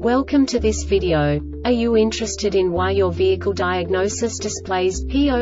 Welcome to this video. Are you interested in why your vehicle diagnosis displays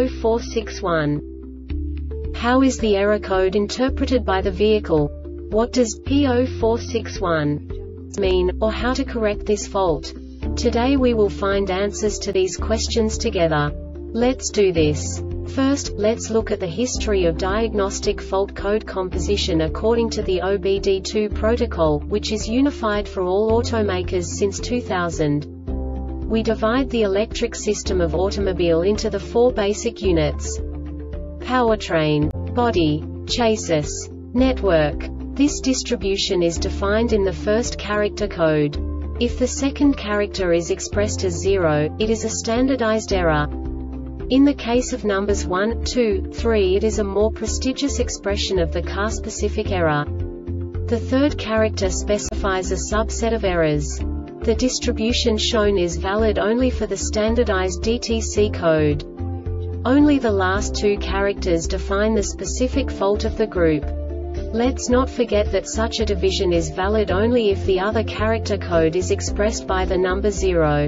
P0461? How is the error code interpreted by the vehicle? What does P0461 mean, or how to correct this fault? Today we will find answers to these questions together. Let's do this. First, let's look at the history of diagnostic fault code composition according to the OBD2 protocol, which is unified for all automakers since 2000. We divide the electric system of automobile into the four basic units: powertrain, body, chassis, network. This distribution is defined in the first character code. If the second character is expressed as 0, it is a standardized error. In the case of numbers 1, 2, 3, it is a more prestigious expression of the car-specific error. The third character specifies a subset of errors. The distribution shown is valid only for the standardized DTC code. Only the last two characters define the specific fault of the group. Let's not forget that such a division is valid only if the other character code is expressed by the number 0.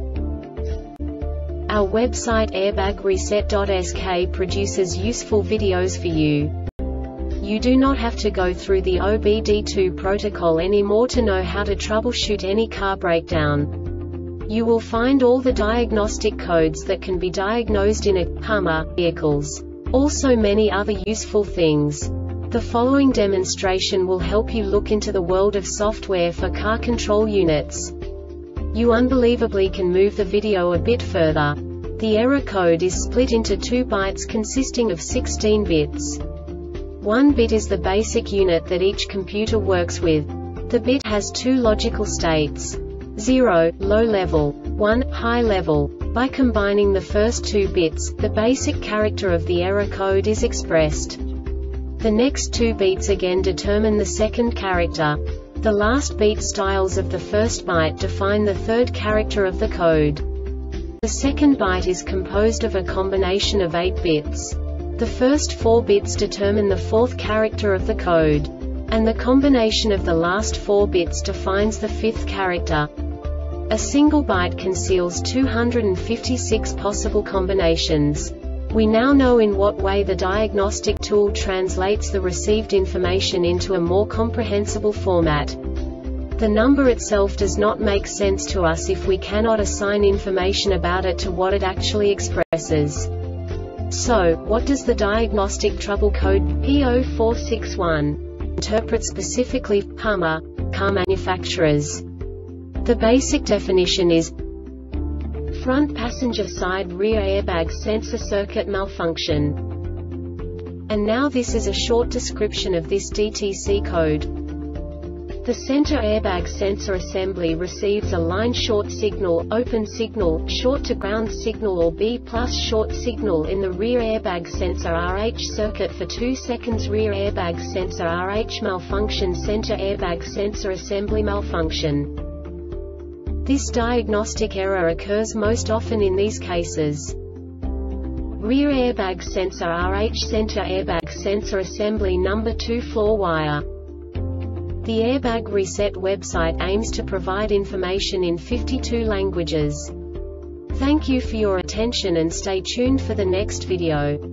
Our website airbagreset.sk produces useful videos for you. You do not have to go through the OBD2 protocol anymore to know how to troubleshoot any car breakdown. You will find all the diagnostic codes that can be diagnosed in a Hummer vehicles. Also many other useful things. The following demonstration will help you look into the world of software for car control units. You unbelievably can move the video a bit further. The error code is split into 2 bytes consisting of 16 bits. 1 bit is the basic unit that each computer works with. The bit has 2 logical states: 0, low level, 1, high level. By combining the first 2 bits, the basic character of the error code is expressed. The next 2 beats again determine the second character. The last beat styles of the first byte define the third character of the code. The second byte is composed of a combination of 8 bits. The first 4 bits determine the fourth character of the code. And the combination of the last 4 bits defines the fifth character. A single byte conceals 256 possible combinations. We now know in what way the diagnostic tool translates the received information into a more comprehensible format. The number itself does not make sense to us if we cannot assign information about it to what it actually expresses. So, what does the diagnostic trouble code P0461 interpret specifically for Hummer car manufacturers? The basic definition is front passenger side rear airbag sensor circuit malfunction. And now this is a short description of this DTC code. The center airbag sensor assembly receives a line short signal, open signal, short to ground signal or B+ short signal in the rear airbag sensor RH circuit for 2 seconds. Rear airbag sensor RH malfunction, center airbag sensor assembly malfunction. This diagnostic error occurs most often in these cases: rear airbag sensor RH center airbag sensor assembly number 2 floor wire. The Airbag Reset website aims to provide information in 52 languages. Thank you for your attention and stay tuned for the next video.